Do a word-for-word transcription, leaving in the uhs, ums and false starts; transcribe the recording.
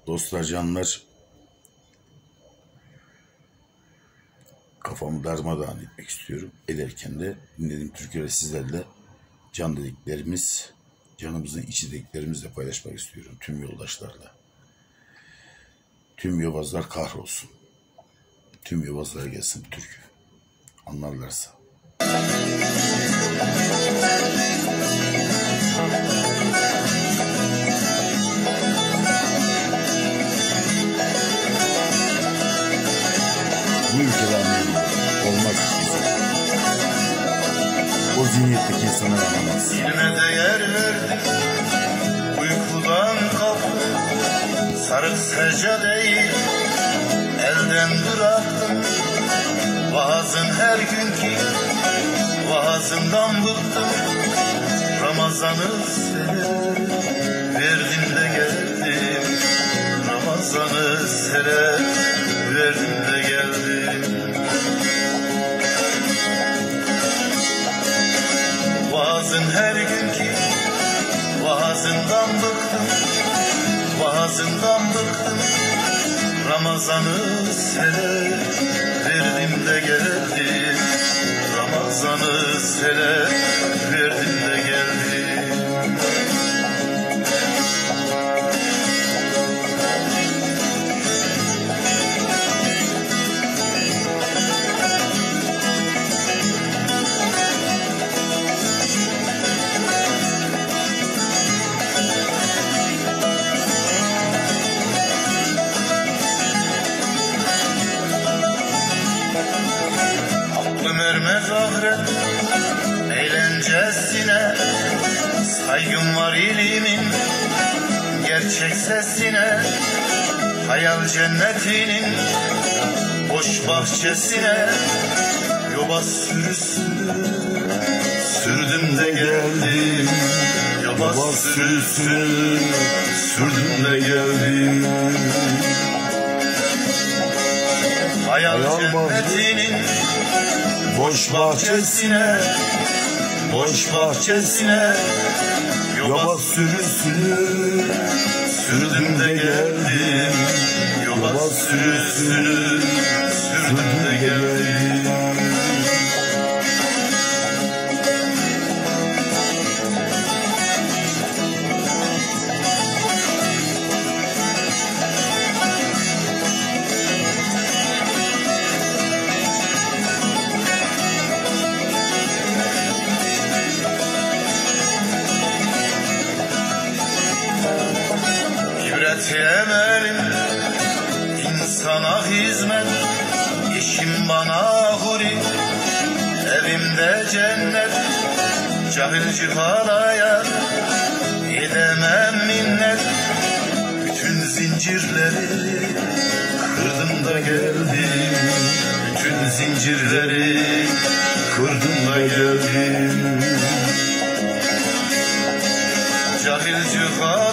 Dostlar, canlar, kafamı darmadağın etmek istiyorum. Ederken de dinlediğim türküleri sizlerle can dediklerimiz, canımızın içi dediklerimizle paylaşmak istiyorum tüm yoldaşlarla. Tüm yobazlar kahrolsun. Tüm yobazlara gelsin bu türkü. Anlarlarsa. Bu ülkede anlayamam. Olmaz güzel. O zihniyetteki insana yaramaz. Dilime değer verdim, uykudan kalktım, sarık seccadeyi elden bıraktım. Vaazın her günkü vaazından bıktım. Ramazan'ı sever verdim de geldim. Ramazan'ı sever verdim de geldim. Vaazın her günkü vaazından bıktım. Vaazından bıktım. Ramazan'ı sever verdim de geldim. Ramazan'ı sever verdim de geldim. Aklım ermez ahiret eğlencesine, saygım var ilimin gerçek sesine. Hayal cennetinin boş bahçesine yobaz sürüsünü sürdüm de geldim. Yobaz sürüsünü sürdüm de geldim. Hayal cennetinin boş bahçesine, boş bahçesine yobaz sürüsünü sürdüm de geldim. Yobaz sürüsünü sürdüm de geldim. İbret emelim insana hizmet, işim bana huri, evimde cennet. Cahil halaya edemem minnet. Bütün zincirleri kırdım da geldim. Bütün zincirleri kırdım da geldim. Cahil